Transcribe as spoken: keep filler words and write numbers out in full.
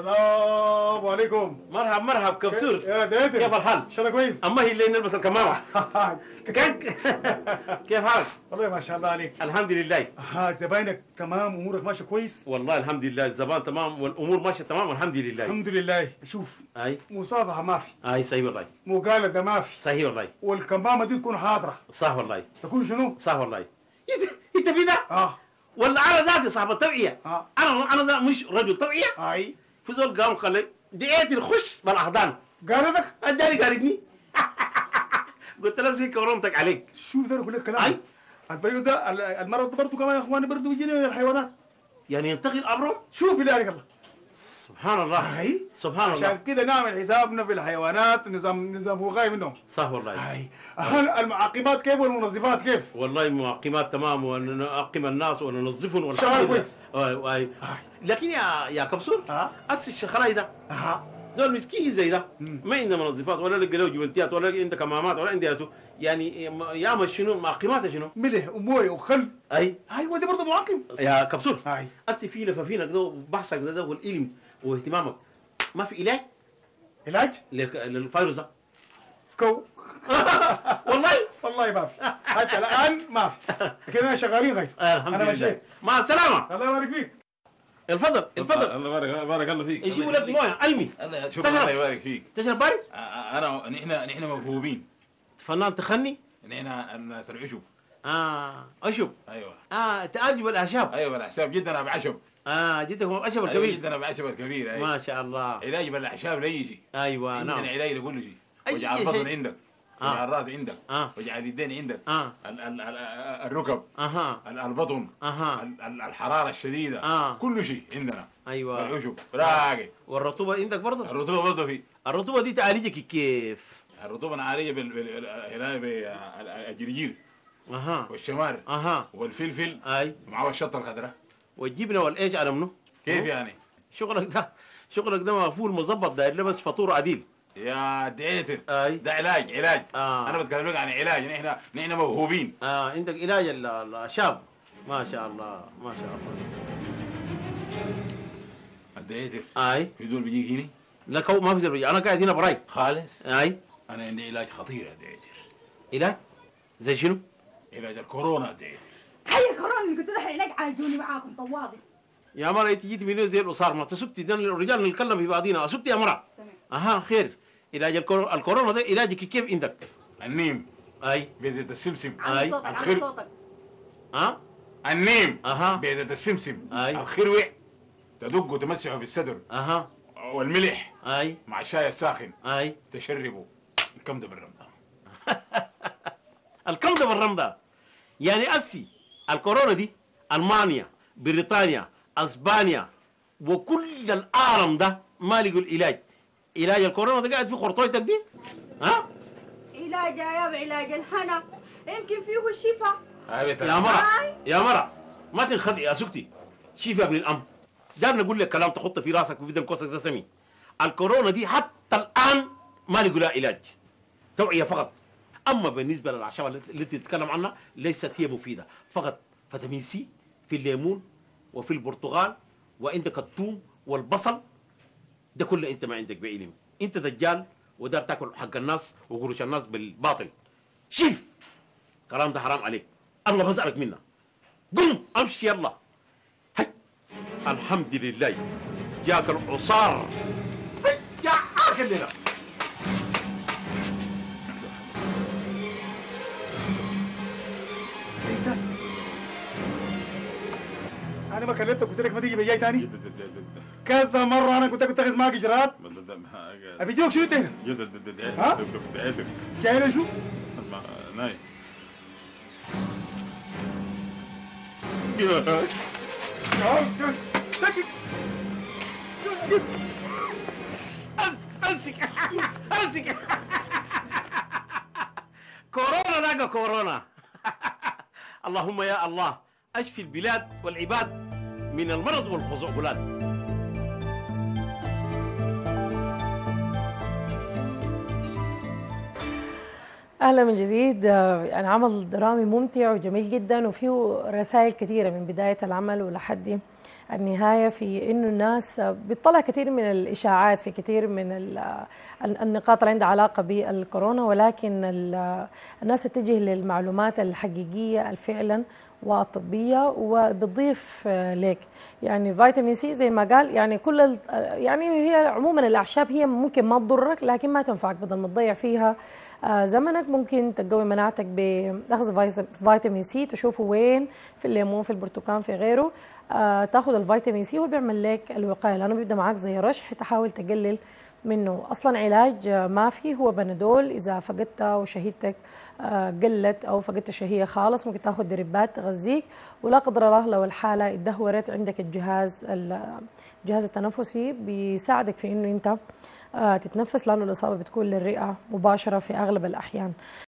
السلام عليكم. مرحب مرحب كبسور. يا دادر كيف الحال؟ ان شاء الله كويس. اما هي اللي نلبس الكمامه. كيف حالك؟ والله ما شاء الله عليك. الحمد لله. ها زباينك تمام، امورك ماشيه كويس؟ والله الحمد لله، الزبائن تمام والامور ماشيه تمام والحمد لله. الحمد لله. شوف، اي مصافحه ما في، اي صحيح والله، مقالده ما في، صحيح والله، والكمامه دي تكون حاضره. صح والله. تكون شنو؟ صح والله. انت في ده؟ اه ولا انا ذاتي صاحب التوعيه. اه انا انا ده مش رجل توعيه. اي في زول قام قال لي دقيقتي نخش بالاحضان. قالتك؟ اداني قالتني. قلت له زي كرمتك عليك. شوف ده اقول لك كلام. اي البيض ده المرض برضه كمان يا اخواني برضه بيجينا من الحيوانات. يعني ينتقل امرهم؟ شوف بالله عليك الله. سبحان الله. اي سبحان الله. عشان كده نعمل حسابنا في الحيوانات، نظام نظام وقايه منهم. صح والله. اي هل المعقمات كيف والمنظفات كيف؟ والله معقمات تمام، ونعقم الناس وننظفهم شغال كويس. اي اي لكن يا يا كبسول اه اس الشخراي ده اها زول مسكين زي ده ما عنده منظفات ولا لقى له جوانتيات ولا عنده كمامات ولا عنده يعني يعمل شنو معقمات شنو؟ ملح ومويه وخل. اي ايوه دي برضه معقم. يا كبسول اي اس في لفافينك ده بحثك ده, ده والعلم واهتمامك ما في علاج علاج للفيروس ده؟ كو والله والله ما في حتى الان ما في، كده شغالين غير. الحمد انا لله. مشيت. مع السلامه. الله يبارك فيك. الفضل الفضل. الله بارك بارك الله فيك. يجيبوا لك مويه علمي. الله شكرا، الله يبارك فيك. تشرب بارد؟ انا نحن نحن موهوبين. فنان تخني؟ نحن الناس العشب. اه عشب. ايوه اه تعجب الاعشاب. ايوه الاعشاب جدا بعشب. اه جدكم العشب الكبير. أيوة جدا بعشب الكبير. أيوة. ما شاء الله. علاج بالاعشاب لاي شيء. ايوه نعم. عندنا علاج لكل شيء. أي وجع شيء. البطن عندك، آه. وجع الراس عندك، اه وجع اليدين عندك، اه ال- ال- ال- الركب، اها ال- البطن، اها ال- ال- الحراره الشديده، اه كل شيء عندنا. ايوه. العشب راقي. والرطوبه عندك برضه؟ الرطوبه برضه في. الرطوبه دي تعالجك كيف؟ الرطوبه نعالجها بال بال- بالجرجير اها والشمار اها والفلفل اي ومعه الشطه الخضراء. والجبنه والايش على منه؟ كيف يعني؟ شغلك ده شغلك ده مقفول مظبط، داير له بس فطور عديل. يا ديتر اي ده علاج علاج. آه. انا بتكلم لك عن علاج. نحن نحن موهوبين. اه عندك علاج ال- الاعشاب. ما شاء الله ما شاء الله. الديتر اي في دول بيجيك هنا لك هو ما في زربية. انا قاعد هنا براي. خالص. اي انا عندي علاج خطير يا ديتر. علاج زي شنو؟ علاج الكورونا يا ديتر. هاي الكورونا اللي قلت لها علاج عالجوني معاكم طواضي. يا مرة انت جيتي من زي القصار ما تسكتي، ده الرجال نتكلم في بعضينا. اسكتي يا مرة. سمع. اها خير. علاج الكورونا الكورونا ده علاجك كيف عندك؟ النيم اي بزيت السمسم. أي. على صوتك على الخير. صوتك. ها النيم اها بزيت السمسم. أي. الخروع تدق وتمسحه في الصدر، اها والملح اي مع الشاي الساخن اي تشربه. الكم ده بالرمضان. الكم ده بالرمضة. يعني اسي الكورونا دي المانيا بريطانيا اسبانيا وكل العالم ده ما لقوا العلاج. علاج الكورونا ده قاعد في خرطويتك دي. ها علاج يا ياب علاج الهنا، يمكن فيه الشفاء. يا مرة يا مرة ما تنخدعي يا سكتي. شوف يا ابن الام، دار نقول لك كلام تحط في راسك وفي دم كوسك ده سمي. الكورونا دي حتى الان ما لقوا لها علاج، توعية فقط. اما بالنسبه للاعشاب اللي تتكلم عنها ليست هي مفيده، فقط فيتامين سي في الليمون وفي البرتقال، وعندك الثوم والبصل. ده كله انت ما عندك بعلم، انت دجال ودار تاكل حق الناس وقروش الناس بالباطل. شوف كلام ده حرام عليك، الله بزعلك منه. قم امشي يلا. هي الحمد لله جاك العصار. هي يا اخي الليله. انا ما كلمتك قلت لك ما تيجي بجاي تاني كذا مره. انا كنت اتخذ معاك اجراءات. ابي جوك شنو انت هنا؟ ها؟ جاي لي شو؟ ناي امسك امسك. كورونا لاقى كورونا. اللهم يا الله اشفي البلاد والعباد من المرض والخزعبلات. اهلا من جديد. يعني عمل درامي ممتع وجميل جدا وفيه رسائل كثيره من بدايه العمل ولحد النهاية في إنه الناس بتطلع كثير من الإشاعات في كثير من النقاط اللي عندها علاقة بالكورونا، ولكن الناس تتجه للمعلومات الحقيقية فعلا والطبية، وبتضيف لك يعني فيتامين سي زي ما قال. يعني كل يعني هي عموما الأعشاب هي ممكن ما تضرك لكن ما تنفعك، بدل ما تضيع فيها زمنك ممكن تقوي مناعتك بأخذ فيتامين سي. تشوفه وين؟ في الليمون، في البرتقال، في غيره. تاخذ الفيتامين سي هو بيعمل لك الوقاية، لأنه بيبدأ معك زي رشح تحاول تقلل منه. أصلا علاج ما في هو بنادول، إذا فقدت وشهيتك قلت أو فقدت الشهية خالص ممكن تاخذ دريبات تغذيك، ولا قدر الله لو الحالة اتدهورت عندك الجهاز الجهاز التنفسي بيساعدك في إنه أنت تتنفس، لأنه الإصابة بتكون للرئة مباشرة في أغلب الأحيان.